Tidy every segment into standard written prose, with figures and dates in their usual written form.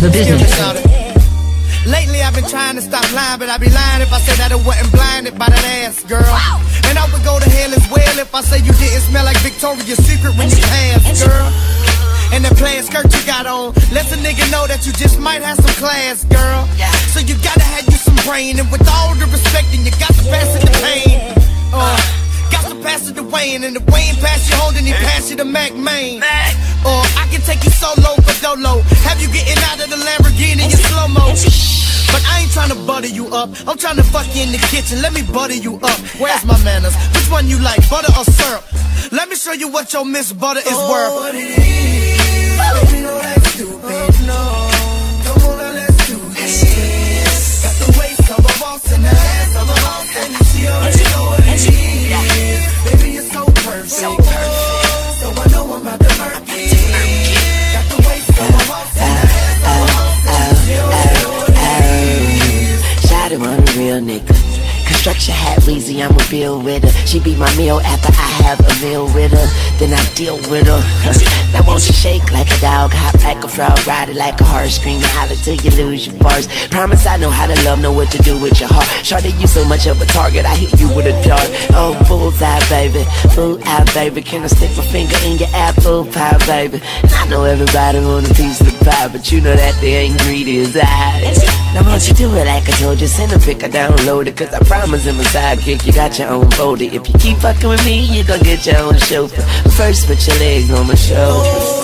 the business. Lately I've been trying to stop lying, but I'd be lying if I said that I wasn't blinded by that ass, girl. And I would go to hell as well if I say you didn't smell like Victoria's Secret when you passed, girl. And that plaid skirt you got on lets a nigga know that you just might have some class, girl. So you gotta have you some brain, and with all the respect, and you got to pass it to pain. Got to pass it to Wayne, and the Wayne pass you home, then he pass you to Mac Main. Or I can take you solo for dolo, have you getting out of the Lamborghini in slow-mo. But I ain't trying to butter you up, I'm trying to fuck you in the kitchen, let me butter you up. Where's my manners? Which one you like, butter or syrup? Let me show you what your Miss Butter is worth. What it is, baby, no, that's stupid, no. Come on, now, let's do this. Got the waist of a boss and the ass of a boss, and she already know what it is. Baby, you're so perfect, so I know I'm about to murk it. Got the waist of a boss and the ass of a boss, and she already know what it is. Shawty want a real nigga. Construction hat Weezy, I'ma build with her. She be my meal after I have a meal with her. Then I deal with her. Now won't you shake like a dog, hop like a frog, ride it like a horse, scream and holler till you lose your bars. Promise I know how to love, know what to do with your heart. Shawty, you so much of a target, I hit you with a dart. Oh, bullseye, baby, bull out, baby. Can I stick my finger in your apple pie, baby? And I know everybody want a piece of the pie, but you know that the ingredients eyes. Now won't you do it like I told you, send a pic, I download it, cause I promise I'm a sidekick, you got your own folder. If you keep fucking with me, you gon' get your own chauffeur. But first put your legs on my shoulders.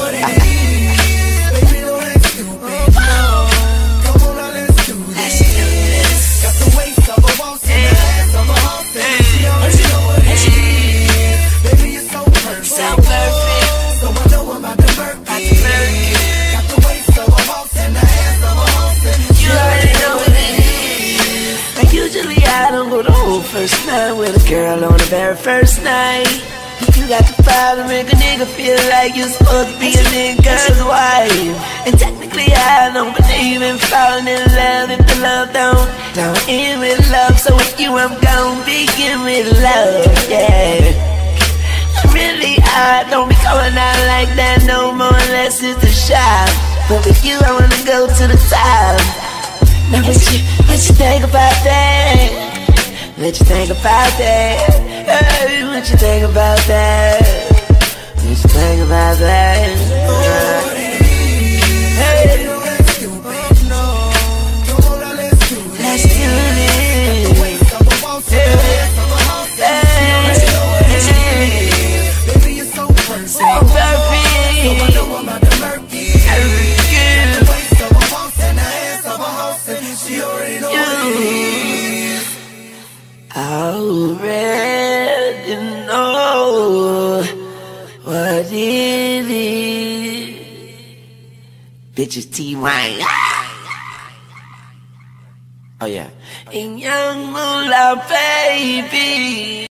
First night with a girl on the very first night. You got the fire to make a nigga feel like you're supposed to be a nigga's wife. And technically I don't believe in falling in love if the love don't end with love. So with you I'm gon' begin with love, yeah. Really I don't be going out like that no more unless it's a shot. But with you I wanna go to the top. Now what you think about that? What you think about that? Hey, what you think about that? What you think about that? Hey, let's do this. Baby, you're so perfect. So I know I'm about to murk it. The waist of a boss and the ass of a house, and she already know what it is. I already know what it is. Bitches T-Wine. Oh yeah. And young moolah baby.